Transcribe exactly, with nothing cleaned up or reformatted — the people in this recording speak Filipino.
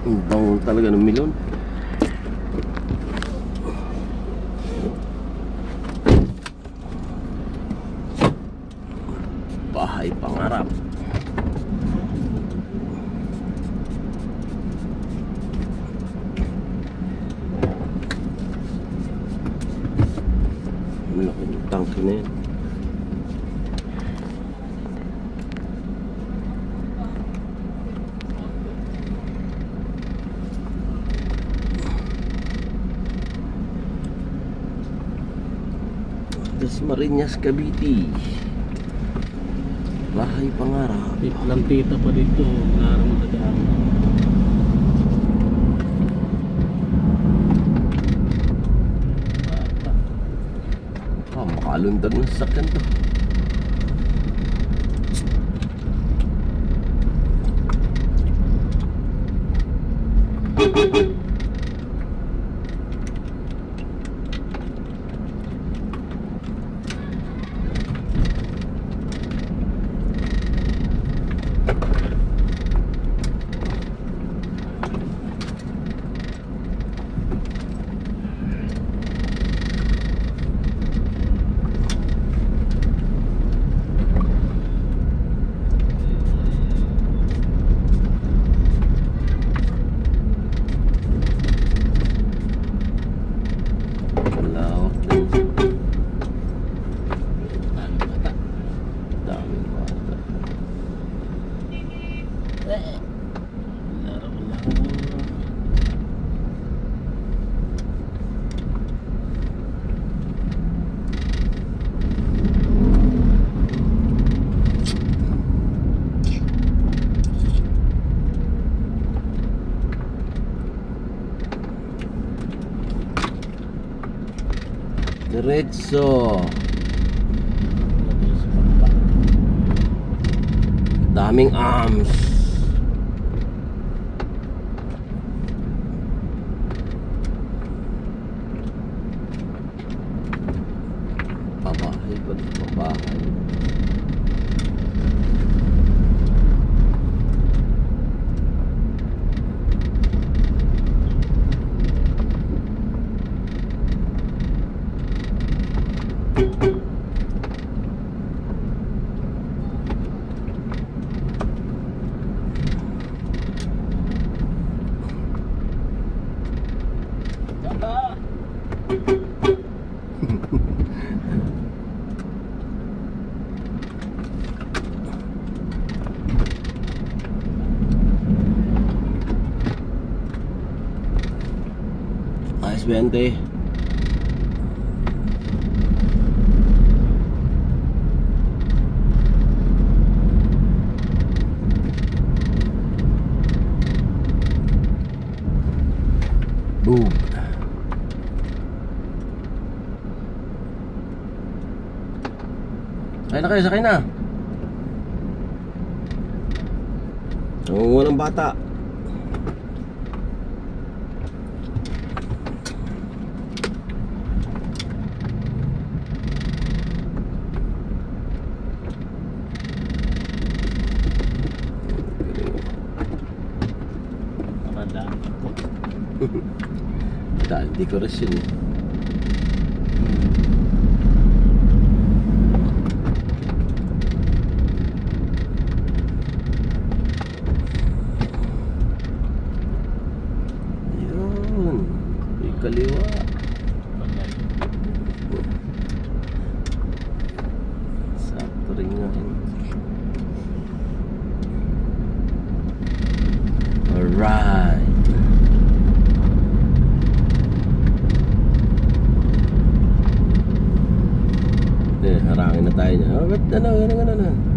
Ang bango talaga ng milon. Bahay pangarap. Malaking tangke na yan. Dasmariñas, Cavite. Bahay pangarap. Lang tita pa dito. Narang matadaan. Ah, makalundad ng sasakyan to. Diretso. Daming arms. Pabahay pa rin, pabahay. Ayos bente. Boom. Sakay na kayo, sakay na. Nangunguha ng bata. Dahil dekorasyon eh. Yun, may kaliwa. Sakto rin nga rin. Alright. Harangin na tayo niya. Oh, ba't ano, ano, ano, ano.